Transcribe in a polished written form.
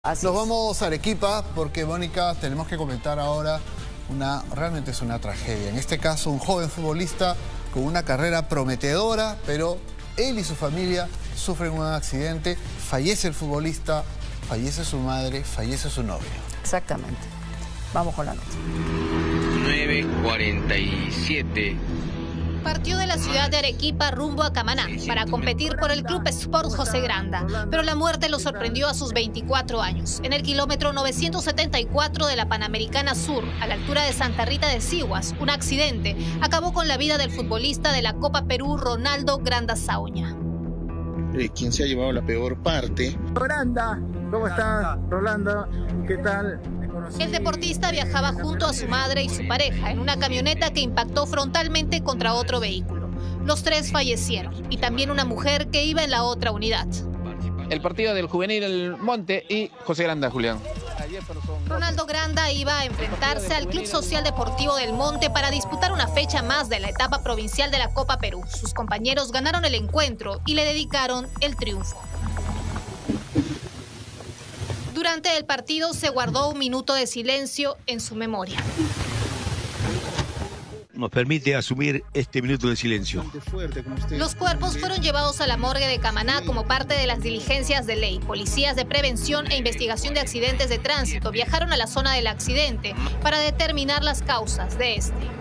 Nos vamos a Arequipa porque, Mónica, tenemos que comentar ahora realmente es una tragedia. En este caso, un joven futbolista con una carrera prometedora, pero él y su familia sufren un accidente, fallece el futbolista, fallece su madre, fallece su novio. Exactamente. Vamos con la nota. 9:47. Partió de la ciudad de Arequipa rumbo a Camaná para competir por el Club Sport José Granda, pero la muerte lo sorprendió a sus 24 años. En el kilómetro 974 de la Panamericana Sur, a la altura de Santa Rita de Sihuas, un accidente acabó con la vida del futbolista de la Copa Perú, Ronaldo Granda Saoña. ¿Quién se ha llevado la peor parte? Granda, ¿cómo estás, Rolando? ¿Qué tal? El deportista viajaba junto a su madre y su pareja en una camioneta que impactó frontalmente contra otro vehículo. Los tres fallecieron y también una mujer que iba en la otra unidad. El partido del Juvenil El Monte y José Granda, Julián. Ronaldo Granda iba a enfrentarse al Club Social Deportivo del Monte para disputar una fecha más de la etapa provincial de la Copa Perú. Sus compañeros ganaron el encuentro y le dedicaron el triunfo. Durante el partido se guardó un minuto de silencio en su memoria. Nos permite asumir este minuto de silencio. Los cuerpos fueron llevados a la morgue de Camaná como parte de las diligencias de ley. Policías de prevención e investigación de accidentes de tránsito viajaron a la zona del accidente para determinar las causas de este.